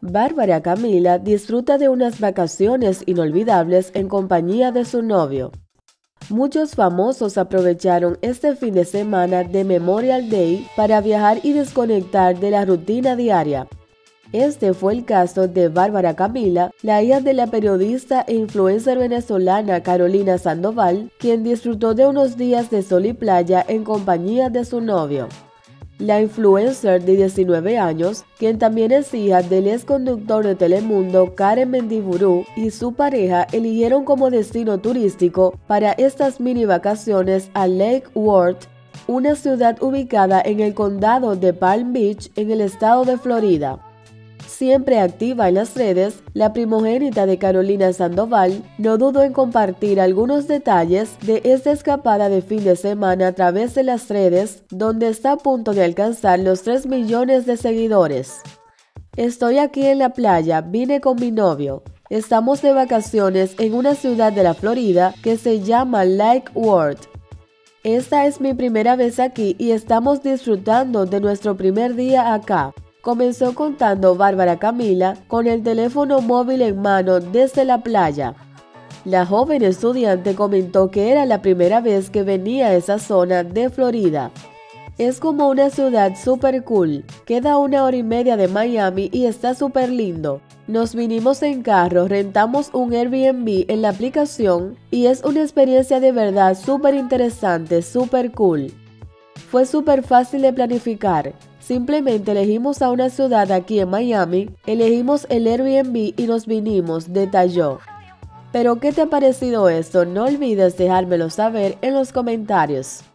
Bárbara Camila disfruta de unas vacaciones inolvidables en compañía de su novio. Muchos famosos aprovecharon este fin de semana de Memorial Day para viajar y desconectar de la rutina diaria. Este fue el caso de Bárbara Camila, la hija de la periodista e influencer venezolana Carolina Sandoval, quien disfrutó de unos días de sol y playa en compañía de su novio. La influencer de 19 años, quien también es hija del exconductor de Telemundo Karen Mendiburu, y su pareja eligieron como destino turístico para estas mini vacaciones a Lake Worth, una ciudad ubicada en el condado de Palm Beach en el estado de Florida. Siempre activa en las redes, la primogénita de Carolina Sandoval no dudó en compartir algunos detalles de esta escapada de fin de semana a través de las redes, donde está a punto de alcanzar los 3 millones de seguidores. Estoy aquí en la playa, vine con mi novio. Estamos de vacaciones en una ciudad de la Florida que se llama Lake Worth. Esta es mi primera vez aquí y estamos disfrutando de nuestro primer día acá. Comenzó contando Bárbara Camila con el teléfono móvil en mano desde la playa. La joven estudiante comentó que era la primera vez que venía a esa zona de Florida. Es como una ciudad súper cool, queda 1 hora y media de Miami y está súper lindo. Nos vinimos en carro, rentamos un Airbnb en la aplicación y es una experiencia de verdad súper interesante, súper cool. Fue súper fácil de planificar. Simplemente elegimos a una ciudad aquí en Miami, elegimos el Airbnb y nos vinimos, detalló. Pero ¿qué te ha parecido esto? No olvides dejármelo saber en los comentarios.